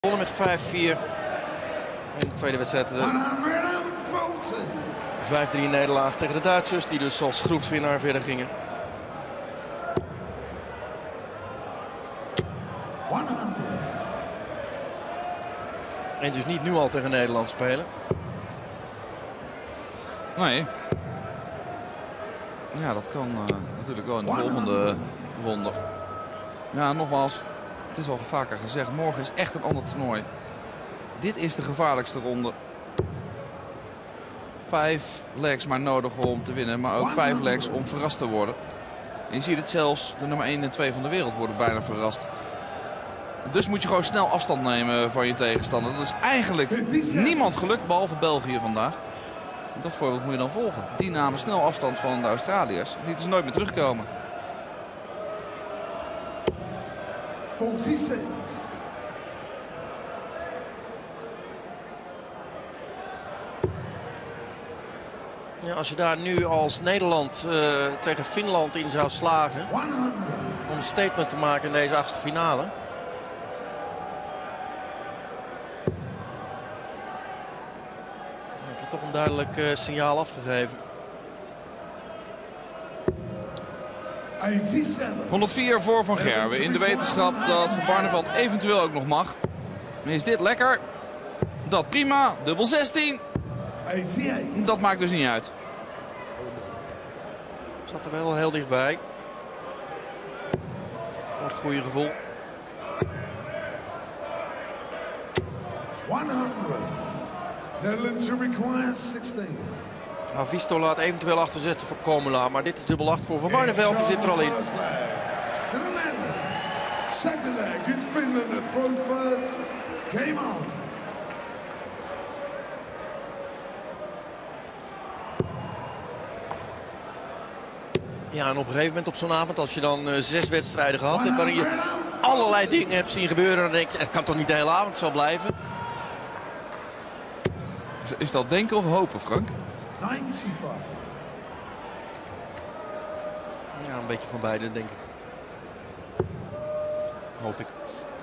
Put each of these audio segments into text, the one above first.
Met 5-4 in de tweede wedstrijd. De 5-3 nederlaag tegen de Duitsers, die dus als groepswinnaar verder gingen. En dus niet nu al tegen Nederland spelen. Nee. Ja, dat kan natuurlijk wel in de volgende ronde. Ja, nogmaals, het is al vaker gezegd, morgen is echt een ander toernooi. Dit is de gevaarlijkste ronde. 5 legs maar nodig om te winnen, maar ook 5 legs om verrast te worden. En je ziet het zelfs, de nummer 1 en 2 van de wereld worden bijna verrast. Dus moet je gewoon snel afstand nemen van je tegenstander. Dat is eigenlijk niemand gelukt, behalve België vandaag. Dat voorbeeld moet je dan volgen. Die namen snel afstand van de Australiërs. Die dus nooit meer terugkomen. 46. Ja, als je daar nu als Nederland tegen Finland in zou slagen, om een statement te maken in deze achtste finale. Dan heb je toch een duidelijk signaal afgegeven. 104 voor Van Gerwen in de wetenschap dat Van Barneveld eventueel ook nog mag. Is dit lekker? Dat prima. Dubbel 16. Dat maakt dus niet uit. Zat er wel heel dichtbij. Voor het goede gevoel. 100. Netherlands requires 16. Havisto laat eventueel 68 voor Komela, maar dit is dubbel 8 voor Van Barneveld. Die zit er al in. Second leg, it's Finland to throw first. Game on. Ja, en op een gegeven moment op zo'n avond, als je dan 6 wedstrijden gehad hebt, waarin je allerlei dingen hebt zien gebeuren, dan denk je, het kan toch niet de hele avond zo blijven? Is dat denken of hopen, Frank? 95. Ja, een beetje van beide, denk ik. Hoop ik.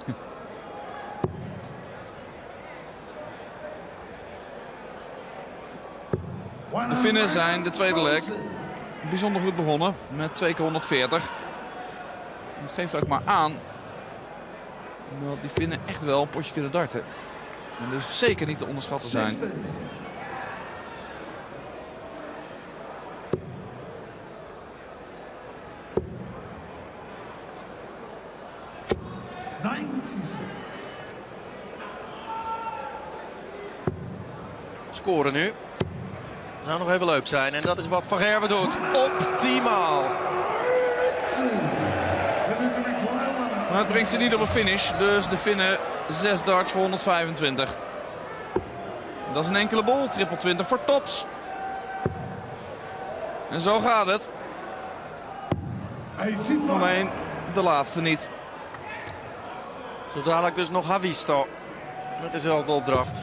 De Finnen zijn de tweede leg bijzonder goed begonnen met 2 keer 140. Dat geeft ook maar aan dat die Finnen echt wel een potje kunnen darten. En dus zeker niet te onderschatten zijn. 96. Scoren nu. Zou nog even leuk zijn. En dat is wat Van Gerwen doet. Optimaal. Maar het brengt ze niet op een finish. Dus de Finnen 6 darts voor 125. Dat is een enkele bol. Triple 20 voor tops. En zo gaat het. Alleen de laatste niet. Zo dadelijk dus nog Havisto. Met dezelfde opdracht.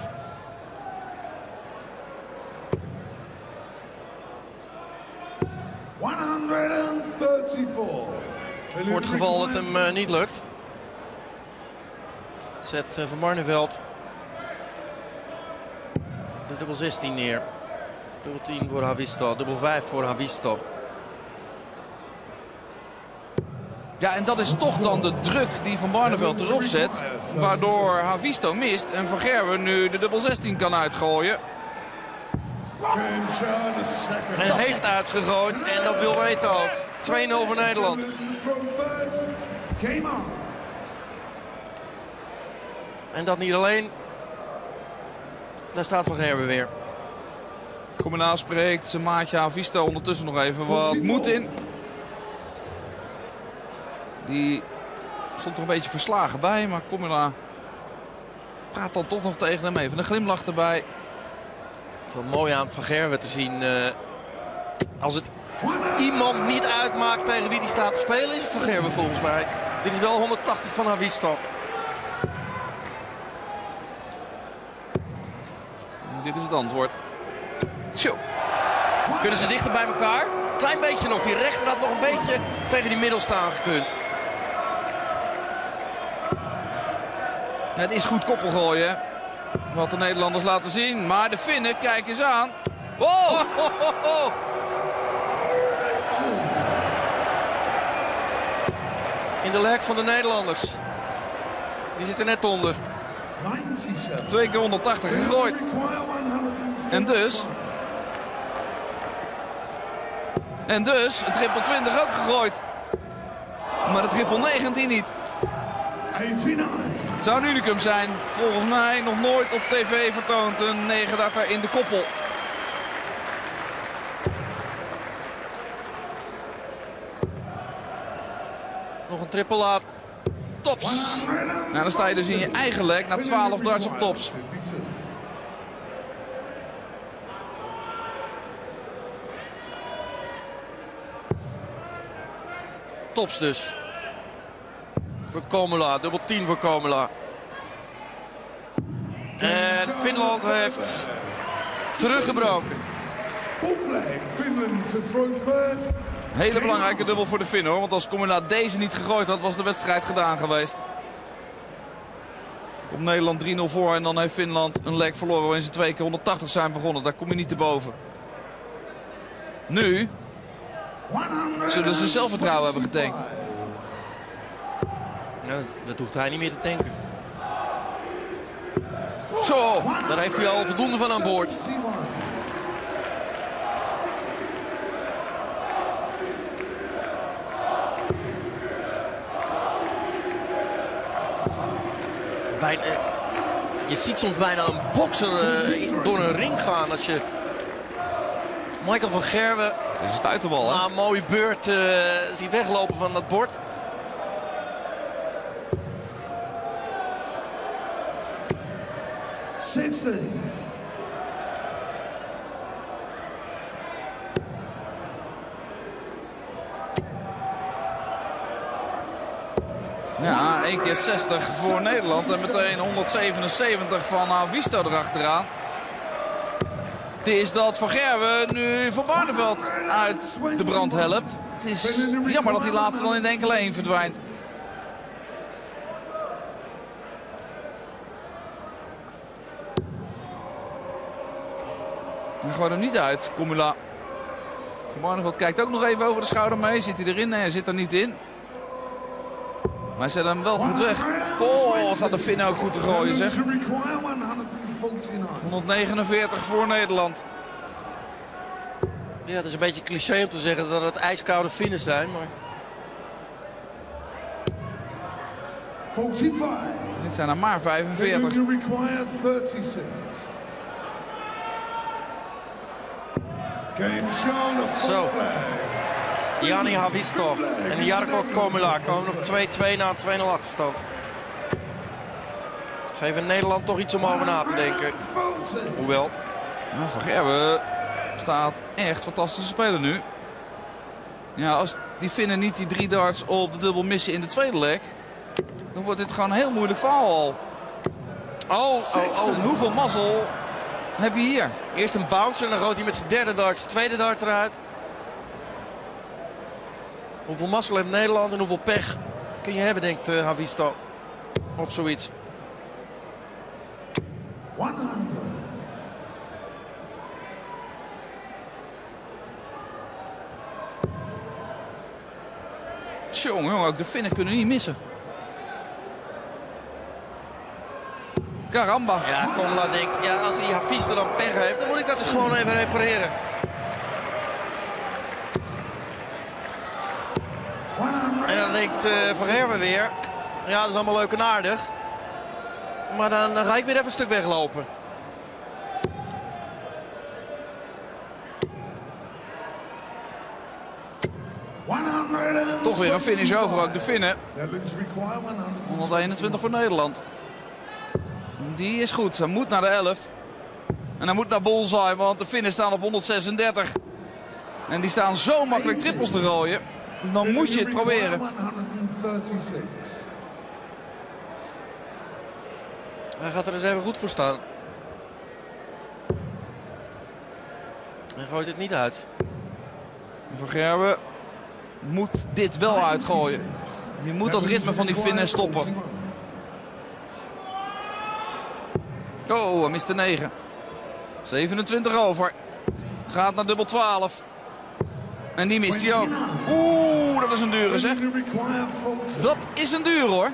Voor het geval dat hem niet lukt, zet Van Barneveld de dubbel 16 neer. Dubbel 10 voor Havisto, dubbel 5 voor Havisto. Ja, en dat is toch dan de druk die Van Barneveld erop zet. Waardoor Havisto mist en Van Gerwen nu de dubbel 16 kan uitgooien. Hij heeft uitgegooid en dat wil weten ook. 2-0 voor Nederland. En dat niet alleen. Daar staat Van Gerwen weer. Komena spreekt zijn maatje Havisto ondertussen nog even wat moed in. Die stond er een beetje verslagen bij, maar Komena praat dan toch nog tegen hem even. Een glimlach erbij. Het is wel mooi aan Van Gerwen te zien. Als het iemand niet uitmaakt tegen wie die staat te spelen, is het Van Gerwen volgens mij. Dit is wel 180 van Havisto. Dit is het antwoord. Tjo. Kunnen ze dichter bij elkaar? Klein beetje nog. Die rechter had nog een beetje tegen die middelstaan gekund. Het is goed koppelgooien. Wat de Nederlanders laten zien. Maar de Finnen, kijk eens aan. Oh! In de leg van de Nederlanders. Die zitten net onder. 2 keer 180 gegooid. En dus een triple 20 ook gegooid. Maar de triple 19 niet. Het zou een unicum zijn. Volgens mij nog nooit op tv vertoond. Een 9-darter in de koppel. Nog een triple laat. Tops. Nou, dan sta je dus in je eigen leg na 12 darts op tops. Tops dus. Voor Komula. Dubbel 10 voor Komula. En Finland heeft teruggebroken. Hele belangrijke dubbel voor de Finnen hoor. Want als Komula deze niet gegooid had, was de wedstrijd gedaan geweest. Komt Nederland 3-0 voor en dan heeft Finland een leg verloren waarin ze 2 keer 180 zijn begonnen. Daar kom je niet te boven. Nu zullen ze zelfvertrouwen hebben getankt. Ja, dat hoeft hij niet meer te tanken. Zo, Daar heeft hij al voldoende van aan boord. Je ziet soms bijna een bokser door een ring gaan als je Michael van Gerwen dit is een stuiterbal hè. na een mooie beurt ziet weglopen van dat bord. Ja, 1 keer 60 voor Nederland en meteen 177 van Havisto erachteraan. Het is dat Van Gerwen nu Van Barneveld uit de brand helpt. Het is jammer dat die laatste dan in de enkele 1 verdwijnt. Hij gooit hem niet uit, Komula. Van Barneveld kijkt ook nog even over de schouder mee. Zit hij erin? Nee, hij zit er niet in. Maar hij zet hem wel goed weg. Oh, staat de Finnen ook goed te gooien zeg. 149 voor Nederland. Ja, het is een beetje cliché om te zeggen dat het ijskoude Finnen zijn, maar... Dit zijn er maar 45. Zo. Jani Havisto en Jarko Komula komen op 2-2 na een 2-0 achterstand. Geven Nederland toch iets om over na te denken. Hoewel. Nou, Van Gerwen staat echt fantastische speler nu. Ja, als die Finnen niet die 3 darts op de dubbel missen in de tweede leg, dan wordt dit gewoon een heel moeilijk verhaal al. En hoeveel mazzel heb je hier? Eerst een bouncer en dan gooit hij met zijn derde dart zijn tweede dart eruit. Hoeveel mazzel heeft Nederland en hoeveel pech kun je hebben, denkt Havisto. Of zoiets. 100. Jongen, ook de Finnen kunnen niet missen. Caramba. Ja, Komula denkt, ja, als die Havisto dan pech heeft, dan moet ik dat dus gewoon even repareren. En dan denkt Van Gerwen weer, ja, dat is allemaal leuk en aardig. Maar dan ga ik weer even een stuk weglopen. Toch weer een finish over, ook de Finnen. 121 voor Nederland. Die is goed. Hij moet naar de 11. En hij moet naar bullseye, want de Finnen staan op 136. En die staan zo makkelijk trippels te gooien. Dan moet je het proberen. Hij gaat er eens even goed voor staan. Hij gooit het niet uit. Van Gerwen moet dit wel uitgooien. Je moet dat ritme van die Finnen stoppen. Oh, hij mist de 9. 27 over. Gaat naar dubbel 12. En die mist hij ook. Oeh, dat is een dure zeg. Dat is een dure hoor.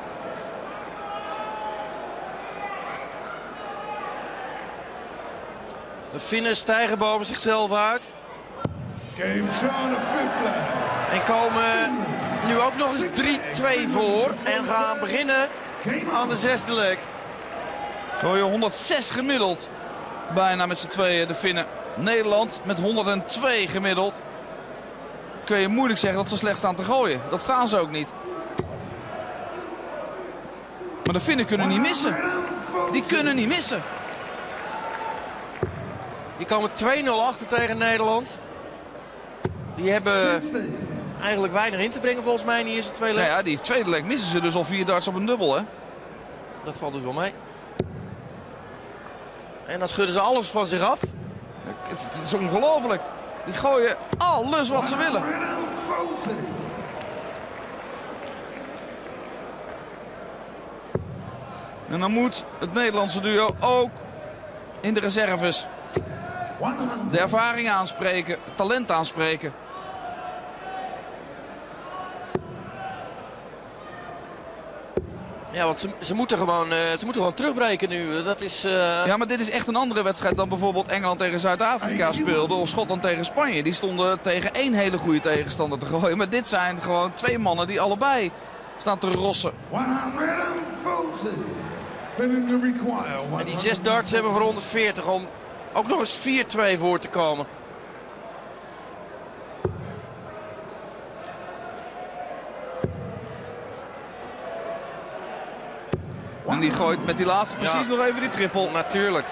De Finnen stijgen boven zichzelf uit. En komen nu ook nog eens 3-2 voor. En gaan beginnen aan de 6e leg. Gooien 106 gemiddeld. Bijna met z'n tweeën de Finnen. Nederland met 102 gemiddeld. Kun je moeilijk zeggen dat ze slecht staan te gooien. Dat staan ze ook niet. Maar de Finnen kunnen niet missen. Die kunnen niet missen. Die komen 2-0 achter tegen Nederland. Die hebben eigenlijk weinig in te brengen volgens mij in de eerste 2 leg. Nou ja, die tweede leg missen ze dus al 4 darts op een dubbel hè. Dat valt dus wel mee. En dan schudden ze alles van zich af. Het is ongelooflijk. Die gooien alles wat ze willen. En dan moet het Nederlandse duo ook in de reserves de ervaring aanspreken, het talent aanspreken. Ja, want ze moeten gewoon terugbreken nu. Dat is, Ja, maar dit is echt een andere wedstrijd dan bijvoorbeeld Engeland tegen Zuid-Afrika speelde. Of Schotland tegen Spanje. Die stonden tegen 1 hele goede tegenstander te gooien. Maar dit zijn gewoon 2 mannen die allebei staan te rossen. En die 6 darts hebben voor 140 om ook nog eens 4-2 voor te komen. En die gooit met die laatste precies nog even die triple. Natuurlijk.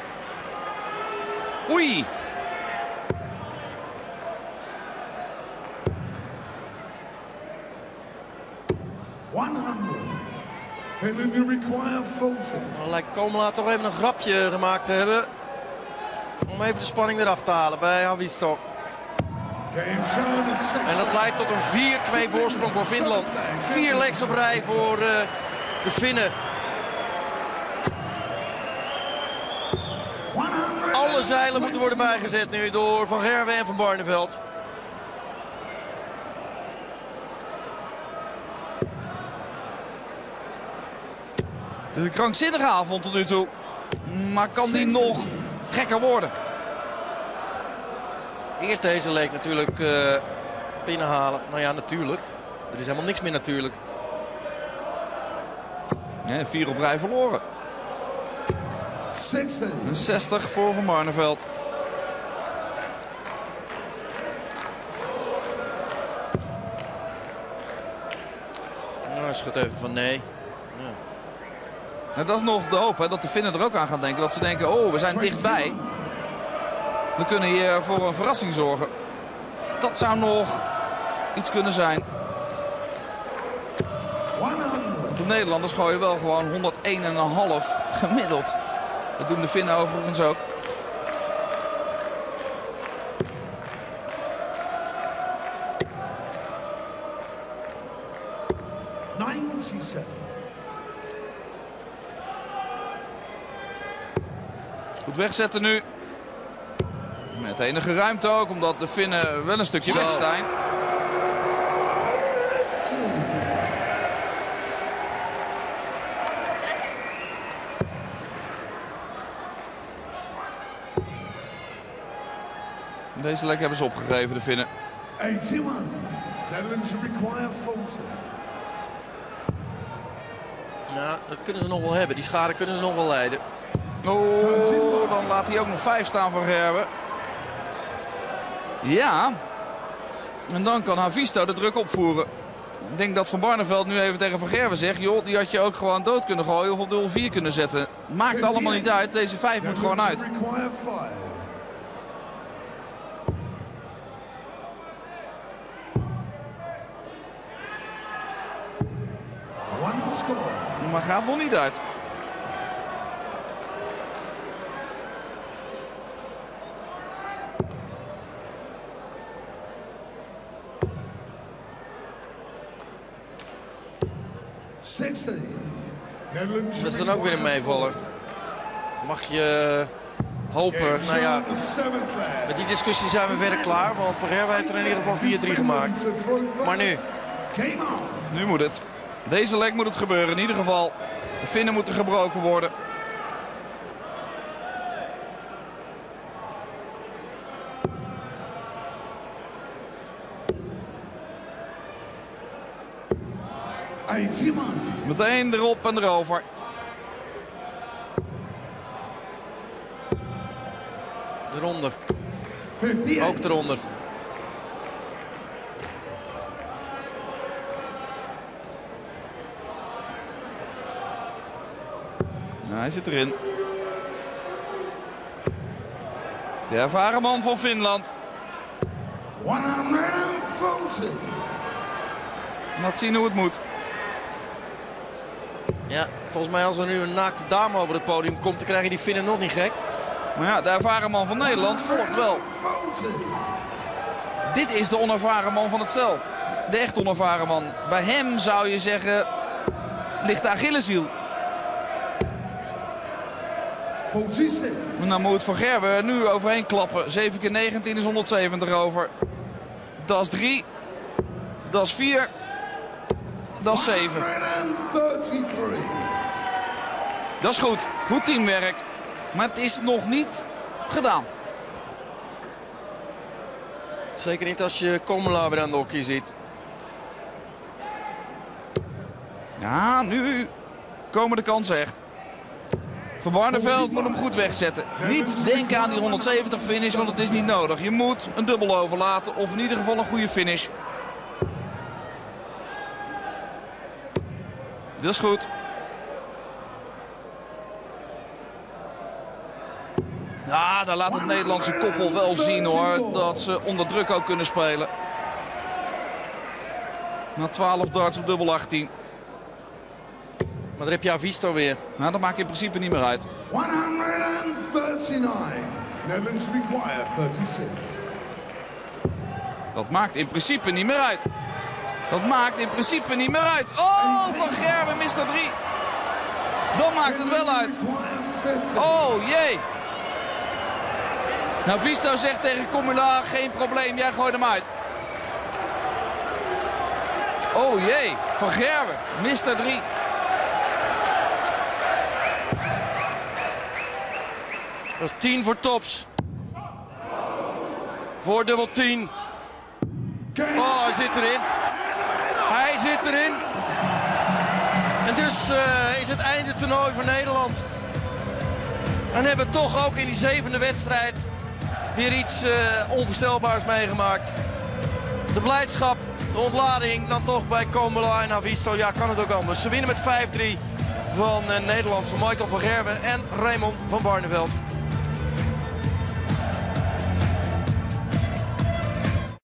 Oei. Dan lijkt Komela toch even een grapje gemaakt te hebben. Om even de spanning eraf te halen bij Haavisto. En dat leidt tot een 4-2 voorsprong voor Finland. 4 legs op rij voor de Finnen. Alle zeilen moeten worden bijgezet nu door Van Gerwen en Van Barneveld. Het is een krankzinnige avond tot nu toe. Maar kan die nog gekker worden? Eerst deze leek natuurlijk binnenhalen. Nou ja, natuurlijk. Er is helemaal niks meer natuurlijk. Ja, 4 op rij verloren. 60 voor Van Barneveld. Nou, schudt even van nee. Ja. Nou, dat is nog de hoop hè, dat de Finnen er ook aan gaan denken. Dat ze denken, oh, we zijn dichtbij. We kunnen hier voor een verrassing zorgen. Dat zou nog iets kunnen zijn. De Nederlanders gooien wel gewoon 101,5 gemiddeld. Dat doen de Finnen overigens ook. Goed wegzetten nu. Met enige ruimte ook, omdat de Finnen wel een stukje weg zijn. Deze lek hebben ze opgegeven, de Finnen. 81. Netherlands require 40. Ja, dat kunnen ze nog wel hebben. Die schade kunnen ze nog wel leiden. Oh, dan laat hij ook nog 5 staan voor Gerben. Ja. En dan kan Haavisto de druk opvoeren. Ik denk dat Van Barneveld nu even tegen Van Gerwen zegt... joh, die had je ook gewoon dood kunnen gooien of op dubbel 4 kunnen zetten. Maakt allemaal niet uit. Deze 5 moet gewoon uit. Maar gaat nog niet uit. Dat is dan ook weer een meevaller. mag je hopen. Nou ja, met die discussie zijn we verder klaar. Want Van Gerwen heeft er in ieder geval 4-3 gemaakt. Maar nu? Nu moet het. Deze leg moet het gebeuren. In ieder geval, de vinnen moeten gebroken worden. Meteen erop en erover. Eronder. Ook eronder. Nou, hij zit erin. De ervaren man van Finland. 140. Laat zien hoe het moet. Ja, volgens mij als er nu een naakte dame over het podium komt, dan krijg je die Finnen nog niet gek. Maar ja, de ervaren man van Nederland volgt wel. Dit is de onervaren man van het stel. De echt onervaren man. Bij hem zou je zeggen, ligt de Achilleshiel. Nou moet Van Gerwen nu overheen klappen. 7 keer 19 is 170 over. Dat is 3. Dat is 4. Dat is 7. Dat is goed. Goed teamwerk. Maar het is nog niet gedaan. Zeker niet als je Komela weer aan de hockey ziet. Ja, nu komen de kansen echt. Van Barneveld moet hem goed wegzetten. Niet denken aan die 170 finish, want het is niet nodig. Je moet een dubbel overlaten of in ieder geval een goede finish. Dat is goed. Ja, daar laat het Nederlandse koppel wel zien hoor. Dat ze onder druk ook kunnen spelen. Na 12 darts op dubbel 18. Maar daar heb je Avisto weer. Nou, dat maakt in principe niet meer uit. 139. Netherlands require 36. Dat maakt in principe niet meer uit. Dat maakt in principe niet meer uit. Oh, Van Gerwen mist er 3. Dan maakt het wel uit. Oh, jee. Nou, Visto zegt tegen Komela, geen probleem, jij gooit hem uit. Oh jee, Van Gerwen mist er 3. Dat is 10 voor tops. Voor dubbel 10. Oh, hij zit erin. Hij zit erin. En dus is het einde toernooi voor Nederland. En hebben we toch ook in die 7e wedstrijd weer iets onvoorstelbaars meegemaakt. De blijdschap, de ontlading dan toch bij Komela en Avisto. Ja, kan het ook anders. Ze winnen met 5-3 van Nederland, van Michael van Gerwen en Raymond van Barneveld.